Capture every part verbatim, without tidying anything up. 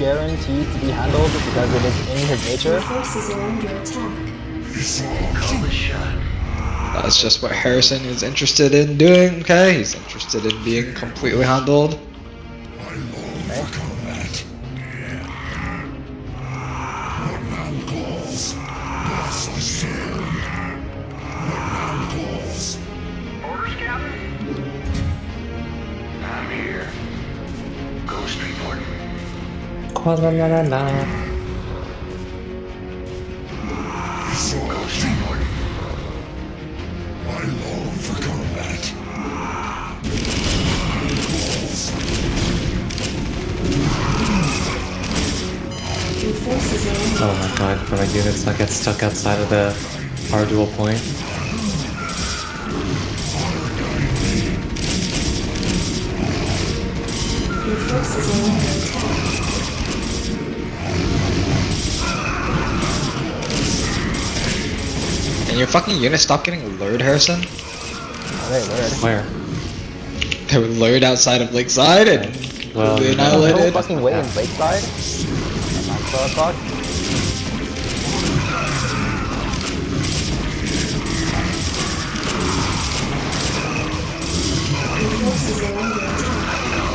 guaranteed to be handled because it is in his nature. Forces are under attack. That's just what Harrison is interested in doing, okay? He's interested in being completely handled. Okay. Orders, Captain? I'm here. Ghost reporting. La la la la. Ghost reporting. I long for combat. Your forces are under Oh my god, for my units not get stuck outside of the R dual point. Your forces are under attack. And your fucking units stop getting lured, Harrison? Oh, they lured. Where? They were lured outside of Lakeside and Well, completely no. No annihilated. fucking way in Lakeside. At twelve o'clock. Your forces are under attack.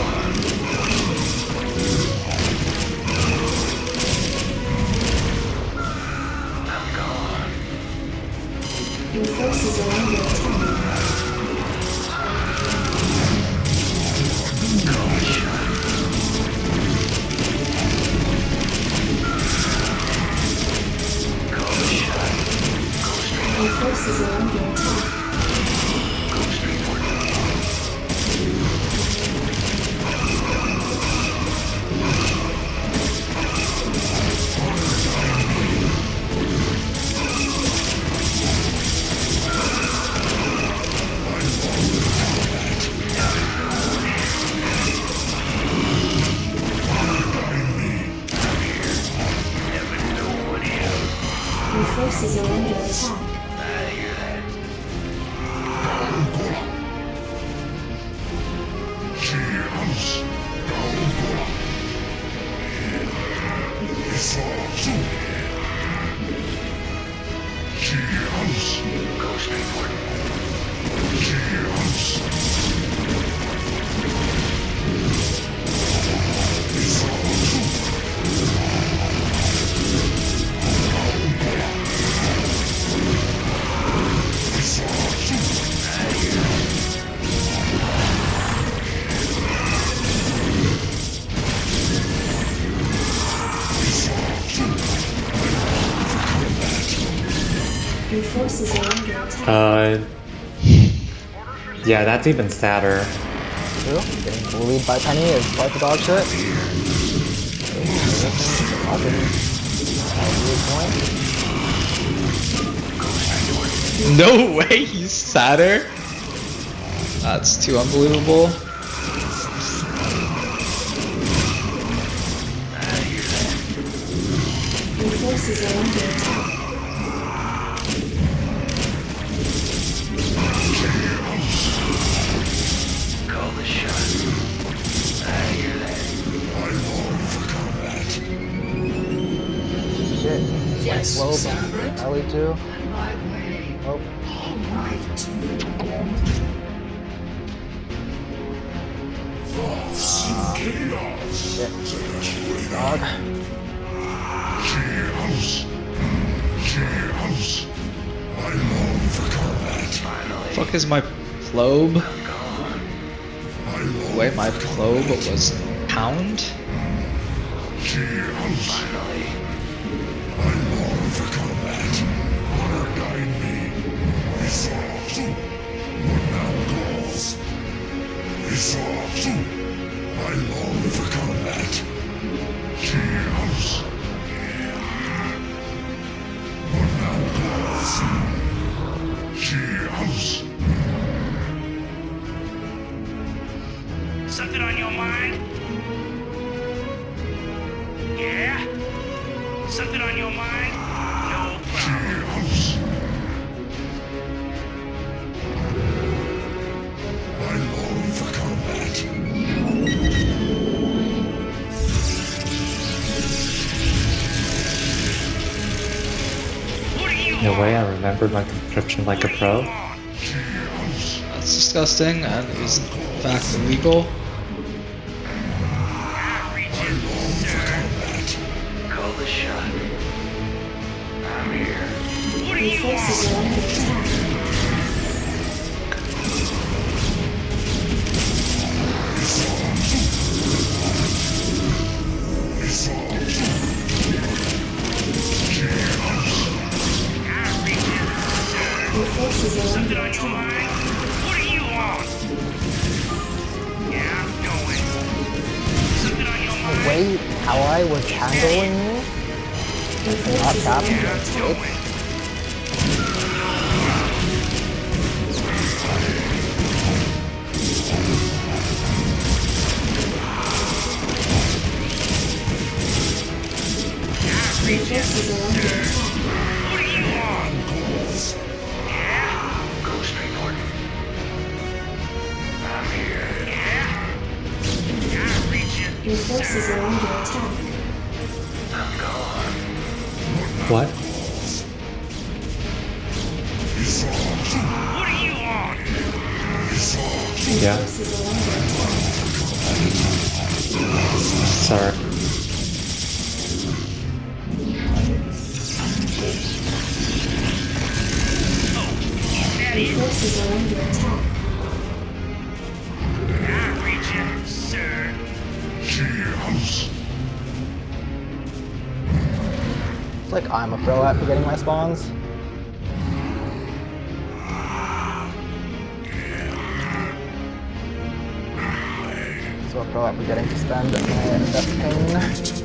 I'm gone. Your forces are under attack. Your forces are under attack. Ghost reporting. Your forces are under attack. I hear that. Ghost reporting. Your forces are under attack. Uh. Yeah, that's even sadder. True. Getting bullied by Penny is quite the dog shit. No way, he's sadder? That's too unbelievable. Your forces are under attack. Call the shot. I hear that. Shit. Yes, Slow, Sabret. Ellie too. On my way. Oh, All right. shit. Dog. I long for combat. Finally. Fuck is my plobe? Gone. I long Wait, my plobe was pound? Finally. I long for combat. Honor guide me. Isa, what now calls? Isa, I long for combat. She house. What now calls? She house. Something on your mind? Yeah? Something on your mind? No She problem. house. I long for combat. No way, I remembered my conscription like a pro. That's disgusting and is in fact illegal. Call the shot. I'm here. Your forces are under attack. Your forces are under attack. What do you want? Yeah, I'm going. Something on your The mind? way how I was handling you, Your not forces are tapping under your attack. hits, Your forces are under attack. What do you want? Yeah? Ghost reporting. I'm here. Yeah? Yeah, I reach you. Your forces are under attack. I'm gone. What? What do you want? Your Yeah. forces are under attack. Sorry. That Your is. forces are under attack. I reach you, sir. it's like I'm a pro at forgetting my spawns. So a pro at forgetting to spend my death pain.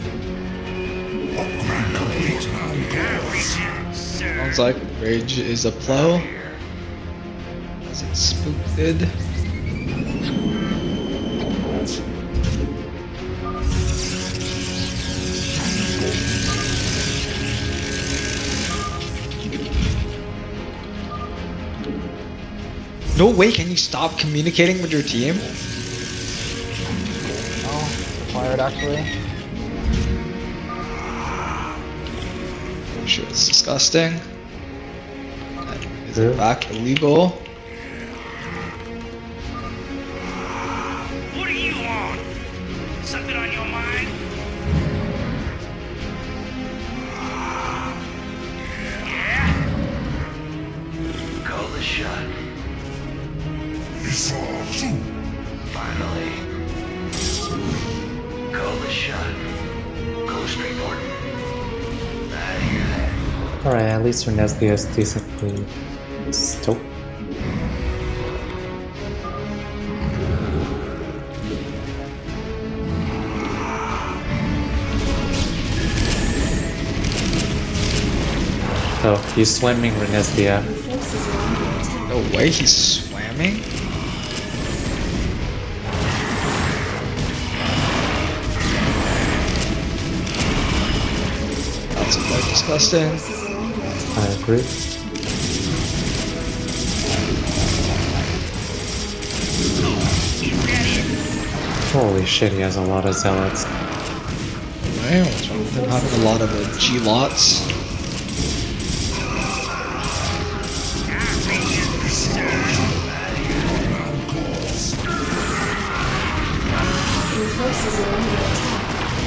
I reach you, sir. Sounds like Rage is a plow. As it spooked. No way, can you stop communicating with your team? Oh, it's required actually. I'm sure it's disgusting. That is Yeah. in fact illegal. What do you want? Something on your mind? Yeah? Call the shot. Finally. Call the shot. Ghost reporting. I hear that. Alright, at least Reneslia is decently stoked. Oh, he's swimming, Reneslia. Your forces are under attack. No way, he's swimming? That's quite disgusting. Forces are under attack. I agree. Holy shit, he has a lot of zealots. Man, what's wrong with him having a lot of uh, G-lots? Your forces are under attack.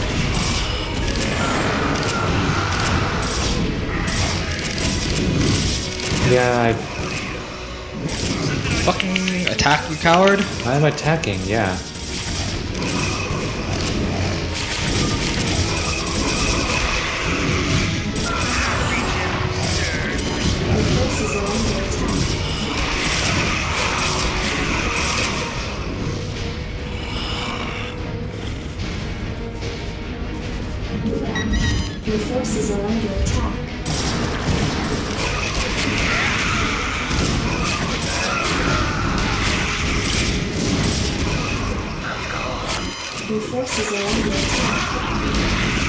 Yeah, Fucking attack, you coward! I, I'm attacking, yeah. Your forces are under attack. Your forces are under attack. Your forces are under attack.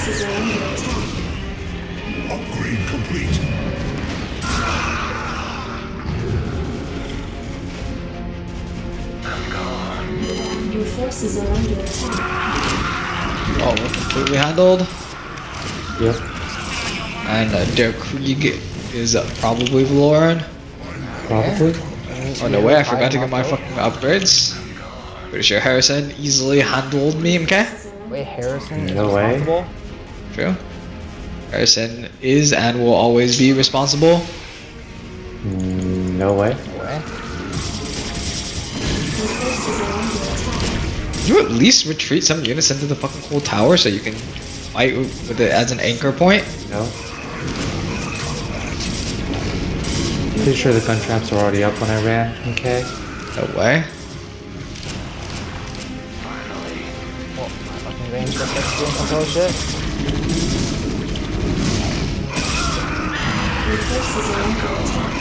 forces are under attack. Upgrade complete. Your forces are under attack. Oh, we're completely handled. Yep. And uh, Der Krieg is uh, probably Valoran. Probably. Oh no way, I forgot to get my fucking upgrades. Pretty sure Harrison easily handled me, okay? Wait, Harrison is No way. responsible? True. Harrison is and will always be responsible. Mm, no way. No way. Your forces are under attack. Could you at least retreat some units into the fucking cool tower so you can fight with it as an anchor point? No. Pretty sure the gun traps were already up when I ran. Okay. No way. Well, my fucking range just starts doing some bullshit. Your forces are under attack.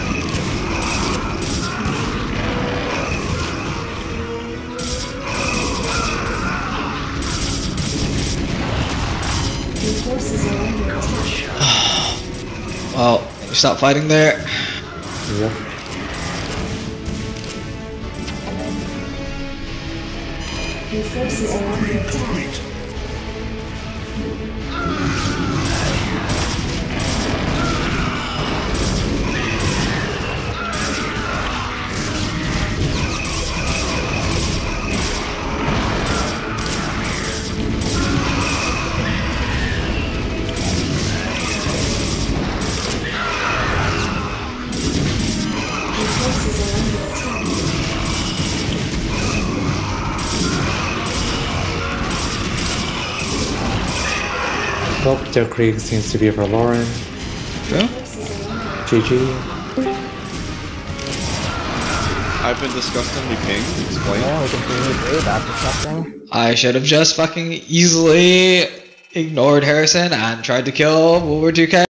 Your forces are under attack. Well, you stop fighting there. Yep. Your forces are under attack. Your forces are under attack. Well, Der Krieg seems to be for Lauren. True. Forces are under G G. I've been disgustingly pinged. Explain. Yeah, we can do raid after something. I should have just fucking easily ignored Harrison and tried to kill World War two K.